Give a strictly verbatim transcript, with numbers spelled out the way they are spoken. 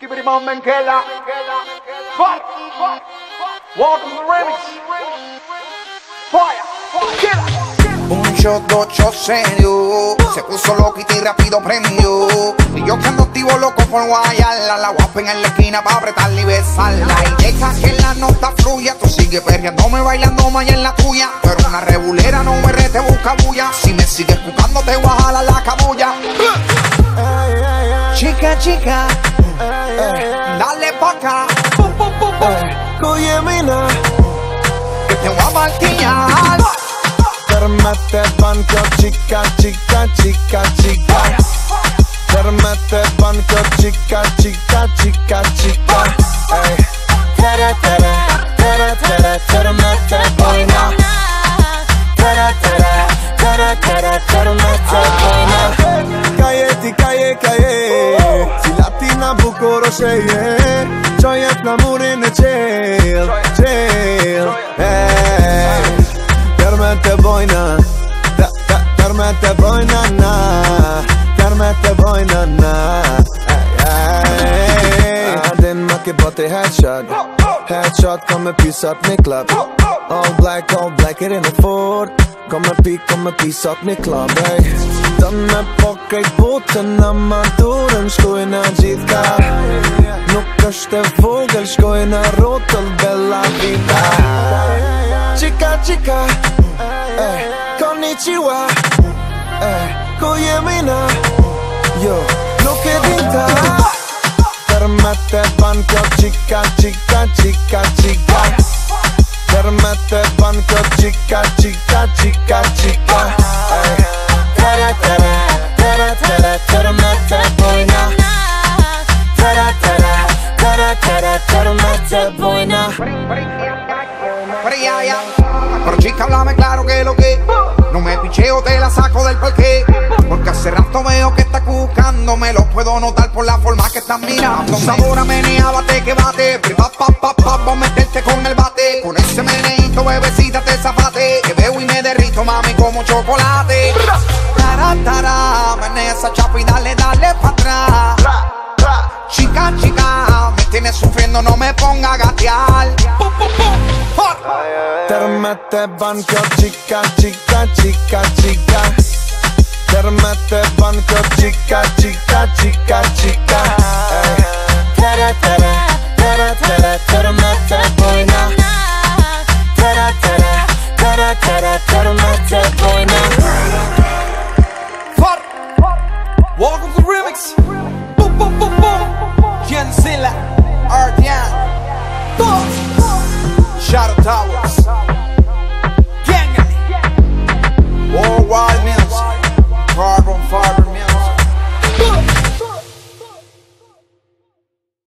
Skibidi Mom Menkela. Fire. Welcome to the remix. Fire. Killer. Un shot, dos shots serio. Se puso loquita y rápido prendió. Y yo que ando activo loco por guayarla. La guapa en la esquina pa' apretarla y besarla. Y deja que la nota fluya. Tú sigue perreándome, bailando más en la tuya. Pero una rebulera no me rete, busca bulla. Si me sigues buscando te voy a jalar la cabulla. Chica, chica, dale pa' acá. Oye, mina, que te voy a martillar. Permette banco, chica, chica, chica, chica. Permette banco, chica, chica, chica, chica. Ey. Tere, tere, tere, tere, permette boina. Tere, tere, tere, tere, permette boina. Calle, calle, calle. Si latina bucoro sheye. Joy at l'amour in the jail, jail. Ey. Permette boina, da, da, permette boina na, permette boina na. Den makke botte headshot, headshot kommer pysa upp med club. All black, all black är in the Ford. Kommer pik, kommer pysa upp med club. Den med pokker båten när man dörren skoina gitka. Nukkaste fågel skoina rotel bella vida. Chica, chica, eh, konnichiwa, eh, koje mina, yo, lo che dinta. Permette banco, chica, chica, chica, chica. Permette banco, chica, chica, chica, chica. Eh, tere, tere, tere, tere, permette boina. Tere, tere, tere, tere, permette boina. Pero chica, háblame claro que lo que no me picheo, te la saco del parque. Porque hace rato veo que estás buscando. Me lo puedo notar por la forma que estás mirando. Sabora, menea, bate que bate. Pa, pa, pa, pa, pa, meterte con el bate. Con ese meneito, bebecita, te zapate. Que veo y me derrito, mami, como chocolate. Tara, tara, menea esa chapa y dale, dale pa' atrás. Chica, chica, me tienes sufriendo, no me ponga a gatear. Permette banco, chica, chica, chica, chica. Permette banco, chica, chica, chica, chica. Ey. Tere, tere, tere, tere, permette boina. Tere, tere, tere, tere, permette boina. Welcome to the remix.